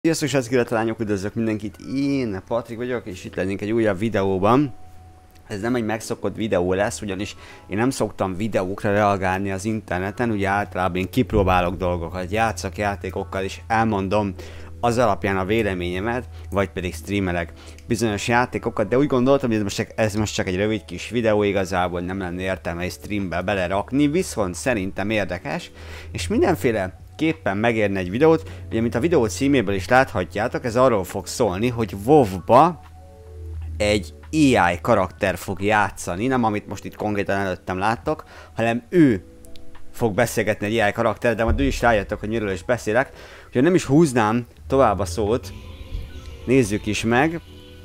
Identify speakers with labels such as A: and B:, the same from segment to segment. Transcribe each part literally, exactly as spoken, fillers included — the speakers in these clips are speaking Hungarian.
A: Sziasztok, srácok, lányok, üdvözlök mindenkit, én Patrik vagyok, és itt lennénk egy újabb videóban. Ez nem egy megszokott videó lesz, ugyanis én nem szoktam videókra reagálni az interneten, ugye általában én kipróbálok dolgokat, játszok játékokkal, és elmondom az alapján a véleményemet, vagy pedig streamelek bizonyos játékokat, de úgy gondoltam, hogy ez most, csak, ez most csak egy rövid kis videó, igazából nem lenne értelme egy streambe belerakni, viszont szerintem érdekes, és mindenféle képpen megérne egy videót, ugye mint a videó címéből is láthatjátok, ez arról fog szólni, hogy WoW-ba egy á i karakter fog játszani, nem amit most itt konkrétan előttem láttok, hanem ő fog beszélgetni egy á i karakter, de majd ő is rájöttek, hogy miről is beszélek, úgyhogy nem is húznám tovább a szót, nézzük is meg.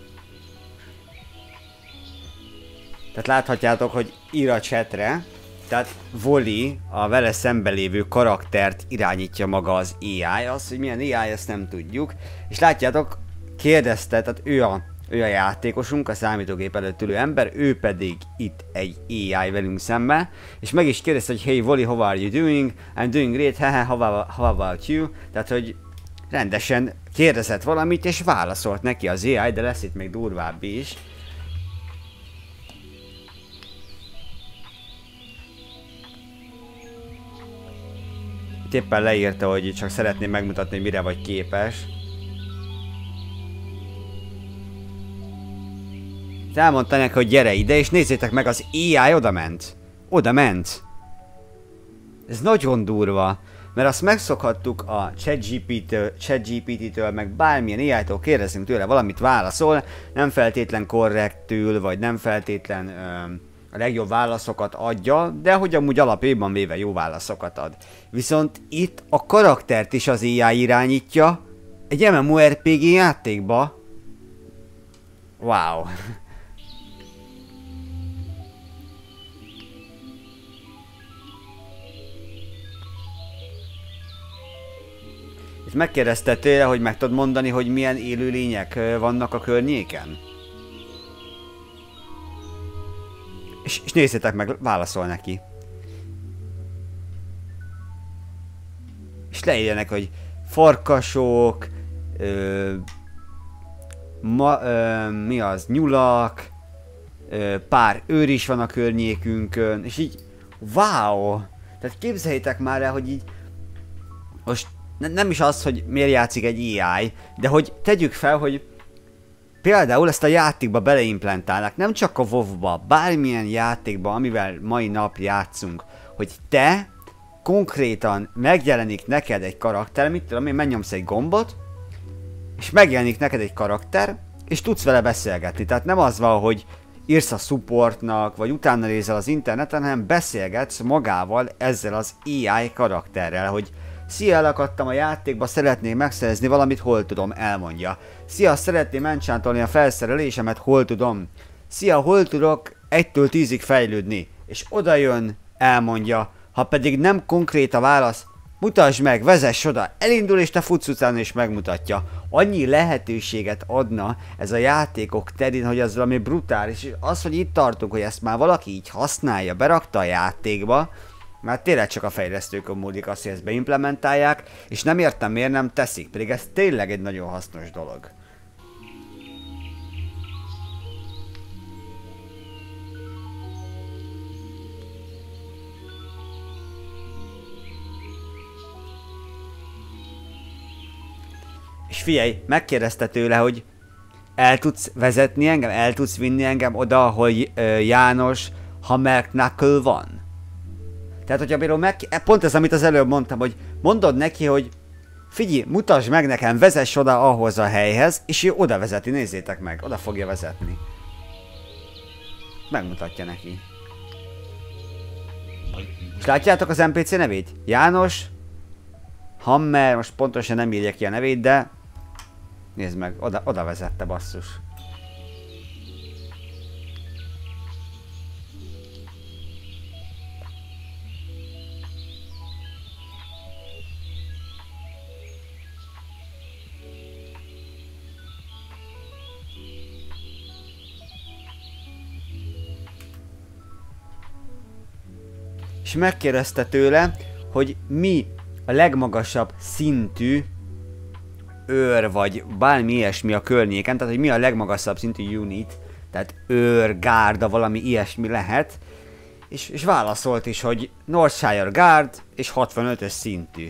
A: Tehát láthatjátok, hogy ír a chatre, tehát Voli, a vele szembe lévő karaktert irányítja maga az á i, az, hogy milyen á i, ezt nem tudjuk. És látjátok, kérdezte, tehát ő a, ő a játékosunk, a számítógép előtt ülő ember, ő pedig itt egy á i velünk szembe, és meg is kérdezte, hogy hey Voli, how are you doing? I'm doing great, haha, how, how about you? Tehát, hogy rendesen kérdezett valamit, és válaszolt neki az á i, de lesz itt még durvább is. Itt éppen leírta, hogy csak szeretném megmutatni, hogy mire vagy képes. Elmondta neki, hogy gyere ide, és nézzétek meg, az á i oda ment. Oda ment. Ez nagyon durva. Mert azt megszokhattuk a ChatGPT-től, meg bármilyen á i-tól kérdezünk tőle, valamit válaszol, nem feltétlen korrektül, vagy nem feltétlen ö, a legjobb válaszokat adja, de hogy amúgy alapjában véve jó válaszokat ad. Viszont itt a karaktert is az á i irányítja egy MMORPG játékba. Wow. Itt megkérdezte tőle, hogy meg tudod mondani, hogy milyen élőlények vannak a környéken? És, és nézzétek meg, válaszol neki. És leírjanak, hogy farkasok, ö, ma, ö, mi az, nyulak, ö, pár őr is van a környékünkön, és így, wow! Tehát képzeljétek már el, hogy így, most ne, nem is az, hogy miért játszik egy á i, de hogy tegyük fel, hogy például ezt a játékba beleimplementálnak, nem csak a WoW-ba, bármilyen játékba, amivel mai nap játszunk, hogy te konkrétan megjelenik neked egy karakter, mit tudom én, megnyomsz egy gombot, és megjelenik neked egy karakter, és tudsz vele beszélgetni. Tehát nem az van, hogy írsz a supportnak, vagy utána nézel az interneten, hanem beszélgetsz magával ezzel az á i karakterrel, hogy szia, elakadtam a játékba, szeretném megszerezni valamit, hol tudom, elmondja. Szia, szeretném enchantolni a felszerelésemet, hol tudom. Szia, hol tudok egytől tízig fejlődni. És oda jön, elmondja. Ha pedig nem konkrét a válasz, mutasd meg, vezess oda, elindul és te futsz utána és megmutatja. Annyi lehetőséget adna ez a játékok terén, hogy az valami brutális. És az, hogy itt tartunk, hogy ezt már valaki így használja, berakta a játékba, már tényleg csak a fejlesztőkön múlik azt, hogy ezt beimplementálják, és nem értem, miért nem teszik, pedig ez tényleg egy nagyon hasznos dolog. És figyelj, megkérdezte tőle, hogy el tudsz vezetni engem, el tudsz vinni engem oda, ahol uh, János Hammer Knuckle van? Tehát, hogyha például meg... Pont ez, amit az előbb mondtam, hogy mondod neki, hogy figyelj, mutasd meg nekem, vezess oda ahhoz a helyhez, és ő oda vezeti, nézzétek meg, oda fogja vezetni. Megmutatja neki. És látjátok az en pé cé nevét? János Hammer, most pontosan nem írja ki a nevét, de nézd meg, oda, oda vezette, basszus. És megkérdezte tőle, hogy mi a legmagasabb szintű őr, vagy bármi ilyesmi a környéken, tehát hogy mi a legmagasabb szintű unit, tehát őr, gárda, valami ilyesmi lehet, és, és válaszolt is, hogy Northshire Guard, és hatvanötös szintű.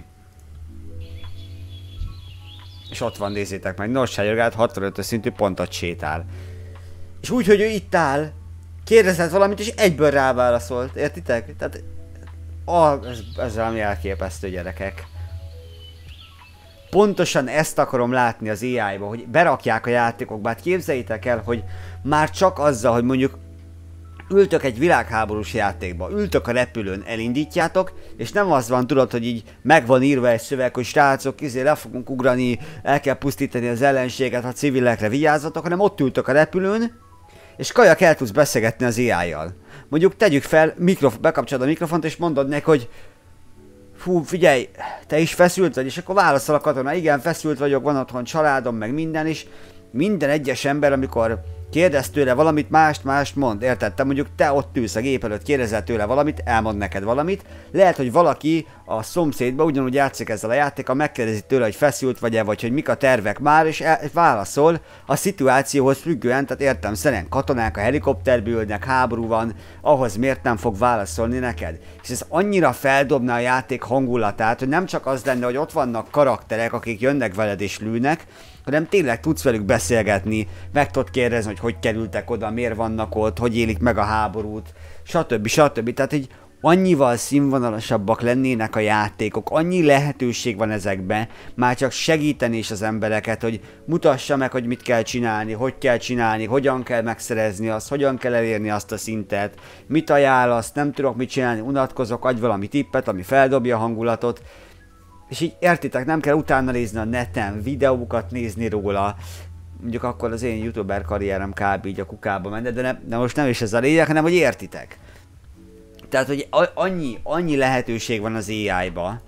A: És ott van, nézzétek meg, Northshire Guard hatvanötös szintű pontot sétál. És úgy, hogy ő itt áll, kérdezett valamit, és egyből ráválaszolt, értitek? Tehát, ah, ez, ez valami elképesztő, gyerekek. Pontosan ezt akarom látni az á í-ba, hogy berakják a játékokba. Hát képzeljétek el, hogy már csak azzal, hogy mondjuk ültök egy világháborús játékba, ültök a repülőn, elindítjátok, és nem az van, tudod, hogy így meg van írva egy szöveg, hogy srácok, izé le fogunk ugrani, el kell pusztítani az ellenséget, ha civilekre vigyázzatok, hanem ott ültök a repülőn, és kajak el tudsz beszélgetni az á í-jal. Mondjuk tegyük fel, mikrof- bekapcsolod a mikrofont, és mondod neki, hogy hú, figyelj, te is feszült vagy, és akkor válaszol a katona, igen, feszült vagyok, van otthon családom, meg minden is. Minden egyes ember, amikor kérdez tőle valamit, mást, mást mond, érted? Te mondjuk te ott ülsz a gép előtt, kérdezel tőle valamit, elmond neked valamit. Lehet, hogy valaki a szomszédba ugyanúgy játszik ezzel a játékkal, megkérdezi tőle, hogy feszült vagy-e, vagy hogy mik a tervek már, és el, válaszol a szituációhoz függően, tehát értem, szerint katonák a helikopterbe ülnek, háború van, ahhoz miért nem fog válaszolni neked? És ez annyira feldobna a játék hangulatát, hogy nem csak az lenne, hogy ott vannak karakterek, akik jönnek veled és lőnek, hanem tényleg tudsz velük beszélgetni, meg tudod kérdezni, hogy hogy kerültek oda, miért vannak ott, hogy élik meg a háborút, stb. stb. Tehát így annyival színvonalasabbak lennének a játékok, annyi lehetőség van ezekben, már csak segíteni is az embereket, hogy mutassa meg, hogy mit kell csinálni, hogy kell csinálni, hogyan kell megszerezni azt, hogyan kell elérni azt a szintet, mit ajánlasz, nem tudok mit csinálni, unatkozok, adj valami tippet, ami feldobja a hangulatot. És így értitek, nem kell utána nézni a neten, videókat nézni róla. Mondjuk akkor az én youtuber karrierem kb. Így a kukába menne, de, ne, de most nem is ez a lényeg, hanem hogy értitek. Tehát, hogy annyi, annyi lehetőség van az á í-ba.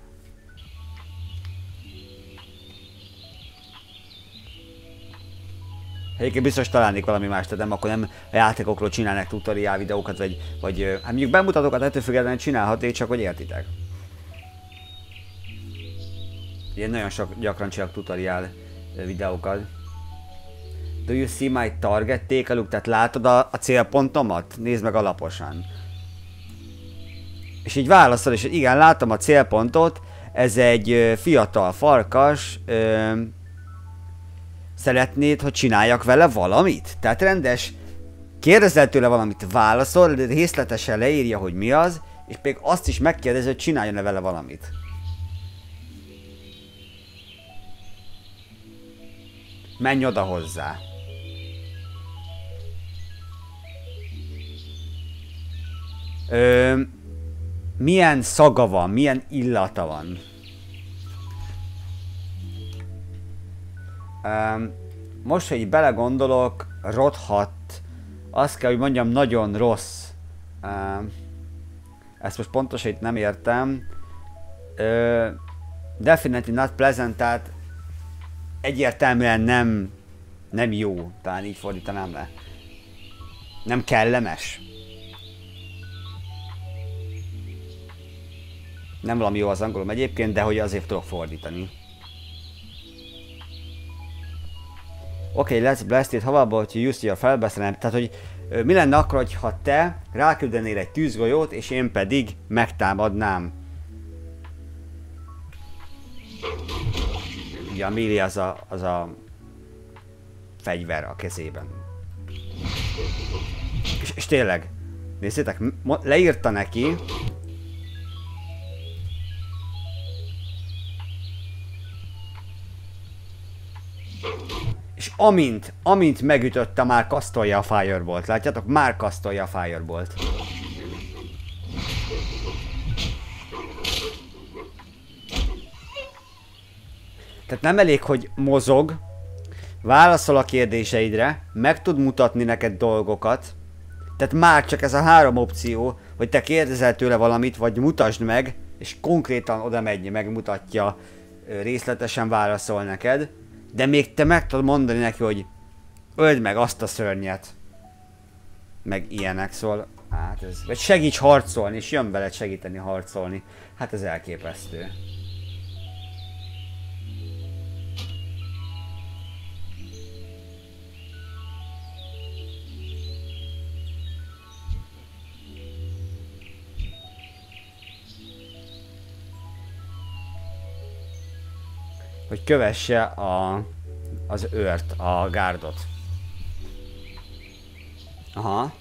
A: Egyébként biztos találnék valami más, tehát nem, akkor nem a játékokról csinálnak tutoriál videókat, vagy, vagy hát mondjuk bemutatókat ettől függetlenül csinálhatnék, csak hogy értitek. Én nagyon sok gyakran csinálok tutoriál videókat. Do you see my target? Take a look. Tehát látod a, a célpontomat? Nézd meg alaposan. És így válaszol, és igen, látom a célpontot. Ez egy fiatal farkas. Ö, szeretnéd, hogy csináljak vele valamit? Tehát rendes, kérdezel tőle valamit, válaszol, de részletesen leírja, hogy mi az, és még azt is megkérdezi, hogy csináljon-e vele valamit. Menj oda hozzá. Ö, milyen szaga van, milyen illata van? Ö, most, hogy belegondolok, rothat, azt kell, hogy mondjam, nagyon rossz. Ö, ezt most pontosan itt nem értem. Ö, definitely not pleasant, tehát egyértelműen nem, nem jó, talán így fordítanám le. Nem kellemes. Nem valami jó az angolom egyébként, de hogy azért tudok fordítani. Oké, okay, let's blast it, how about you use your felbeszélem? Tehát, hogy ö, mi lenne akkor, ha te ráküldenél egy tűzgolyót, és én pedig megtámadnám. Ugye a melee az a, az a fegyver a kezében. És, és tényleg, nézzétek, leírta neki. És amint, amint megütötte, már kasztolja a Firebolt. Látjátok? Már kasztolja a Firebolt. Tehát nem elég, hogy mozog, válaszol a kérdéseidre, meg tud mutatni neked dolgokat. Tehát már csak ez a három opció, hogy te kérdezel tőle valamit, vagy mutasd meg, és konkrétan oda megy, megmutatja, részletesen válaszol neked. De még te meg tudod mondani neki, hogy öld meg azt a szörnyet. Meg ilyenek, szól. Hát ez... Vagy segíts harcolni, és jön veled segíteni harcolni. Hát ez elképesztő. hogy kövesse a, az őrt, a gárdot. Aha.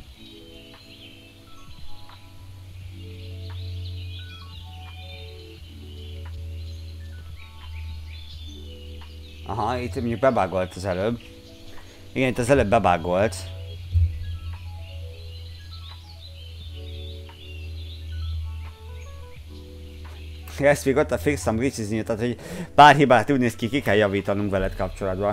A: Aha, itt mondjuk bebágolt az előbb. Igen, itt az előbb bebágolt. Ezt még ott a fix some glitches, tehát hogy pár hibát úgy néz ki, ki kell javítanunk veled kapcsolatban.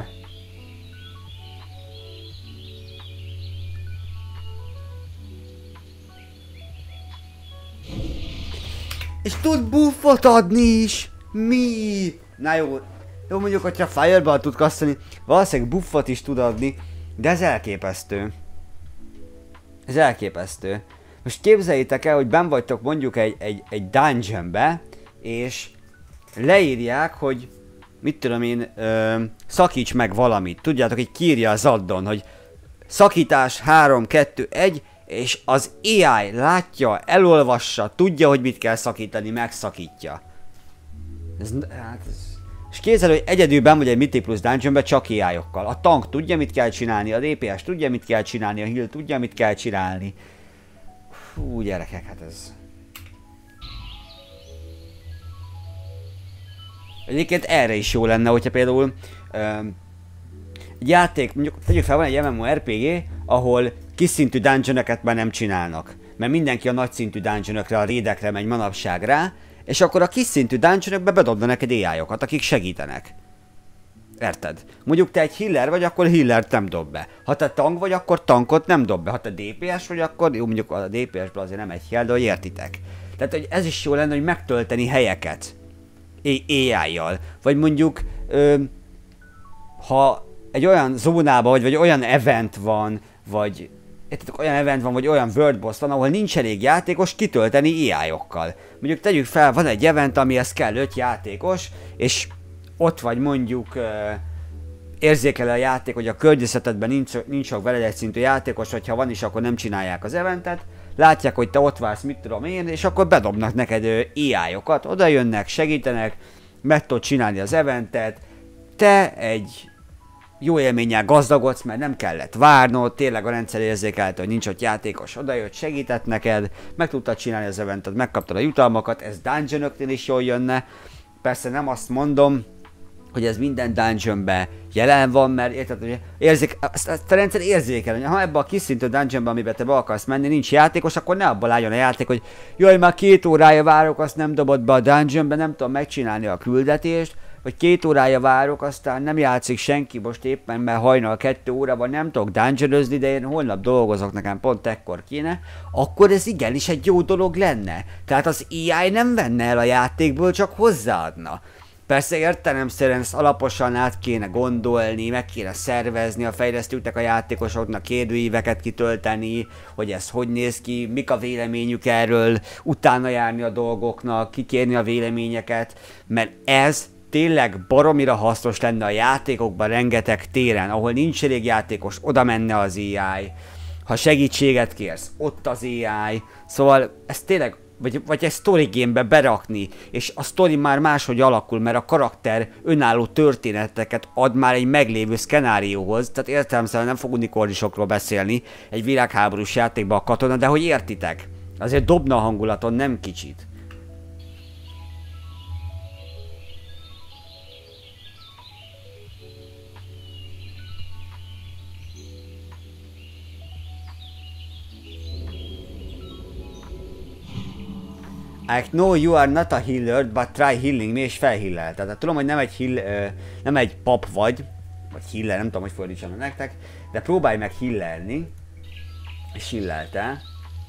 A: És tud buffot adni is! Mi? Na jó, jó mondjuk, hogyha Fireball tud kasztani, valószínűleg buffot is tud adni, de ez elképesztő. Ez elképesztő. Most képzeljétek el, hogy benn vagytok mondjuk egy, egy, egy dungeonbe, és leírják, hogy mit tudom én, ö, szakíts meg valamit. Tudjátok, hogy kiírja az addon, hogy szakítás három, kettő, egy, és az á i látja, elolvassa, tudja, hogy mit kell szakítani, megszakítja. Ez, hát ez... És képzeld, hogy egyedül benn vagy egy Mythic Plus dungeonben csak á i-okkal. A tank tudja, mit kell csinálni, a dé pé es tudja, mit kell csinálni, a heal tudja, mit kell csinálni. Hú, gyerekek, hát ez... Egyébként erre is jó lenne, hogyha például um, egy játék, mondjuk tegyük fel, van egy em em o er pé gé, ahol kis szintű dungeonöket már nem csinálnak. Mert mindenki a nagy szintű dungeonökre, a raidekre megy manapság rá, és akkor a kis szintű dungeonökbe bedobna neked á i-okat, akik segítenek. Érted? Mondjuk te egy healer vagy, akkor healert nem dob be. Ha te tank vagy, akkor tankot nem dob be. Ha te dé pé es vagy, akkor jó, mondjuk a dé pé esből azért nem egy heal, de hogy értitek. Tehát, hogy ez is jó lenne, hogy megtölteni helyeket á i-jal. Vagy mondjuk, ö, ha egy olyan zónában vagy, vagy olyan event van, vagy értitek, olyan event van, vagy olyan world boss van, ahol nincs elég játékos, kitölteni á i-okkal. Mondjuk tegyük fel, van egy event, amihez kell öt játékos, és ott vagy mondjuk uh, érzékel a játék, hogy a környezetedben nincs, nincs sok veled egy szintű játékos, vagy ha van is, akkor nem csinálják az eventet, látják, hogy te ott vársz, mit tudom én, és akkor bedobnak neked uh, á i-okat, oda jönnek, segítenek, meg tudod csinálni az eventet, te egy jó élménnyel gazdagodsz, mert nem kellett várnod, tényleg a rendszer érzékelte, hogy nincs ott játékos, odajött, segített neked, meg tudtad csinálni az eventet, megkaptad a jutalmakat, ez dungeonöknél is jól jönne. Persze nem azt mondom, hogy ez minden dungeonben jelen van, mert érted, hogy érzék, ezt, ezt a rendszer érzékel, hogy ha ebbe a kis szintű dungeonban, amiben te be akarsz menni, nincs játékos, akkor ne abban álljon a játék, hogy jaj, már két órája várok, azt nem dobod be a dungeonbe, nem tudom megcsinálni a küldetést, vagy két órája várok, aztán nem játszik senki most éppen, mert hajnal kettő óra van, nem tudok dungeonözni, de én holnap dolgozok, nekem pont ekkor kéne, akkor ez igenis egy jó dolog lenne. Tehát az á i nem venne el a játékból, csak hozzáadna. Persze értelemszerűen ezt alaposan át kéne gondolni, meg kéne szervezni a fejlesztőknek, a játékosoknak kérdőíveket kitölteni, hogy ez hogy néz ki, mik a véleményük erről, utána járni a dolgoknak, kikérni a véleményeket, mert ez tényleg baromira hasznos lenne a játékokban rengeteg téren, ahol nincs elég játékos, oda menne az á i. Ha segítséget kérsz, ott az á i. Szóval ez tényleg, vagy, vagy egy story gamebe berakni, és a story már máshogy alakul, mert a karakter önálló történeteket ad már egy meglévő szkenárióhoz, tehát értelemszerűen nem fog unikornisokról beszélni egy világháborús játékban a katona, de hogy értitek? Azért dobna a hangulaton, nem kicsit. I know you are not a healer, but try healing me, és felhillel. Tehát tudom, hogy nem egy heal, uh, nem egy pap vagy, vagy healer, nem tudom, hogy fordítsam nektek, de próbálj meg healelni. És healelte.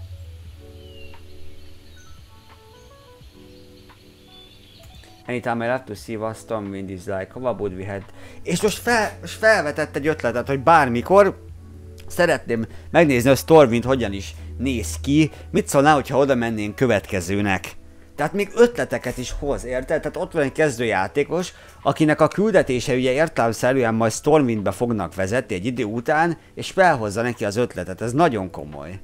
A: Anytime I love to see what Stormwind is like, how would we had... És most, fel, most felvetett egy ötletet, hogy bármikor szeretném megnézni, hogy Stormwind hogyan is néz ki, mit szólnál, hogyha oda mennénk következőnek. Tehát még ötleteket is hoz, érted? Tehát ott van egy kezdőjátékos, akinek a küldetése ugye értelemszerűen majd Stormwindbe fognak vezetni egy idő után, és felhozza neki az ötletet, ez nagyon komoly.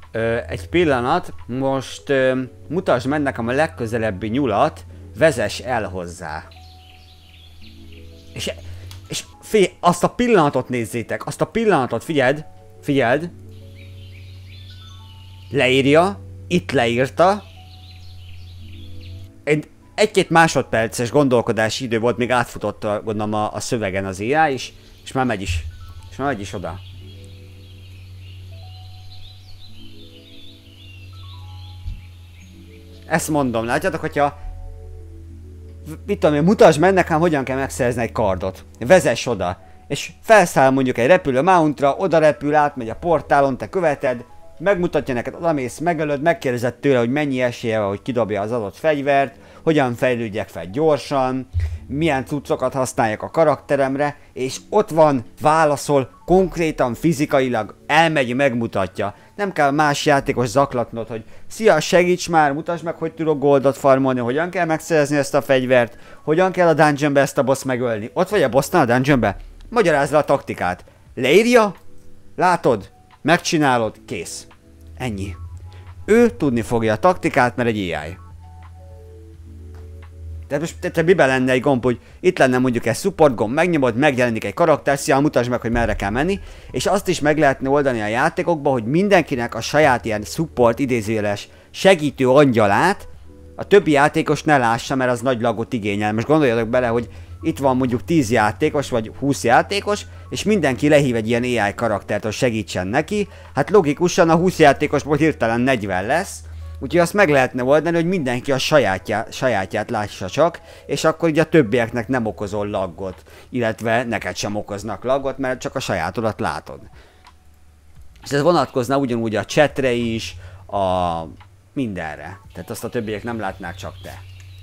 A: Ö, egy pillanat, most ö, mutasd meg nekem a legközelebbi nyulat, vezess el hozzá. És, és figyelj, azt a pillanatot nézzétek, azt a pillanatot figyeld, figyeld. Leírja, itt leírta. Egy, egy-két másodperces gondolkodási idő volt, még átfutott a, gondolom a, a szövegen az á i, és, és már megy is. És már megy is oda. Ezt mondom, látjátok, hogyha... Mit tudom én, mutasd meg nekem, hogyan kell megszerezni egy kardot. Vezess oda. És felszáll mondjuk egy repülő mountra, oda repül, átmegy a portálon, te követed, megmutatja neked, odamész, megölöd, megkérdezed tőle, hogy mennyi esélye van, hogy kidobja az adott fegyvert, hogyan fejlődjek fel gyorsan, milyen cuccokat használjak a karakteremre, és ott van, válaszol, konkrétan, fizikailag, elmegy, megmutatja. Nem kell más játékos zaklatnod, hogy szia, segíts már, mutasd meg, hogy tudok goldot farmolni, hogyan kell megszerezni ezt a fegyvert, hogyan kell a dungeonbe ezt a boss megölni. Ott vagy a bossnál a dungeonbe? Magyarázz le a taktikát. Leírja? Látod? Megcsinálod? Kész. Ennyi. Ő tudni fogja a taktikát, mert egy á i. Tehát most te miben lenne egy gomb, hogy itt lenne mondjuk egy support gomb, megnyomod, megjelenik egy karakter, szia, mutasd meg, hogy merre kell menni, és azt is meg lehetne oldani a játékokban, hogy mindenkinek a saját ilyen support idézőjeles segítő angyalát a többi játékos ne lássa, mert az nagy lagot igényel. Most gondoljatok bele, hogy itt van mondjuk tíz játékos, vagy húsz játékos, és mindenki lehív egy ilyen á i karaktert, hogy segítsen neki. Hát logikusan a húsz játékosból hirtelen negyven lesz, úgyhogy azt meg lehetne oldani, hogy mindenki a sajátját, sajátját lássa csak, és akkor így a többieknek nem okozol laggot, illetve neked sem okoznak laggot, mert csak a sajátodat látod. És ez vonatkozna ugyanúgy a chatre is, a mindenre. Tehát azt a többiek nem látnák, csak te.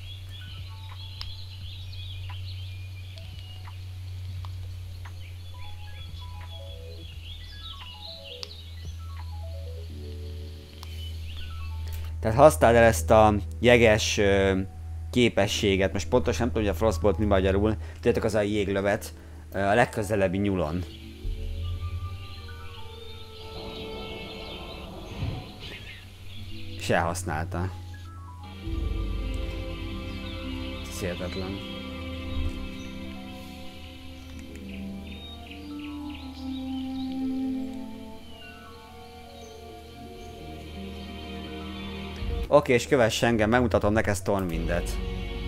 A: Tehát használd el ezt a jeges ö, képességet, most pontosan nem tudom, hogy a Frostbolt mi magyarul, tudjátok, az a jéglövet ö, a legközelebbi nyulon. És elhasználta. Hihetetlen. Oké, okay, és kövess engem, megmutatom neked Stormwindet.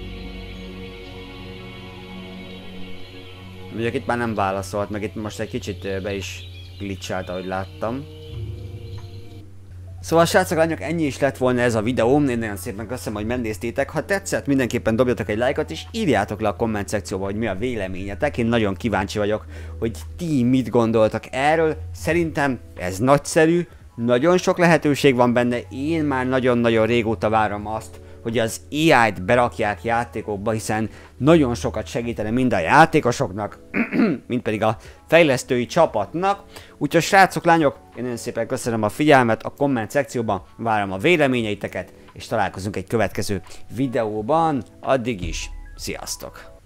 A: Mondjuk itt már nem válaszolt, meg itt most egy kicsit be is glitchált, ahogy láttam. Szóval srácok, lányok, ennyi is lett volna ez a videó. Én nagyon szépen köszönöm, hogy megnéztétek. Ha tetszett, mindenképpen dobjatok egy lájkot, és írjátok le a komment szekcióba, hogy mi a véleményetek. Én nagyon kíváncsi vagyok, hogy ti mit gondoltak erről. Szerintem ez nagyszerű. Nagyon sok lehetőség van benne, én már nagyon-nagyon régóta várom azt, hogy az á i-t berakják játékokba, hiszen nagyon sokat segítene mind a játékosoknak, mind pedig a fejlesztői csapatnak. Úgyhogy srácok, lányok, én nagyon szépen köszönöm a figyelmet, a komment szekcióban várom a véleményeiteket, és találkozunk egy következő videóban. Addig is, sziasztok!